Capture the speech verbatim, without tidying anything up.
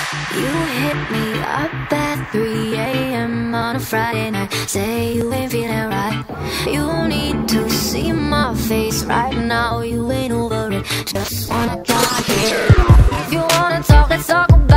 You hit me up at three a m on a Friday night. Say you ain't feeling right. You need to see my face right now. You ain't over it, just wanna get here. If you wanna talk, let's talk about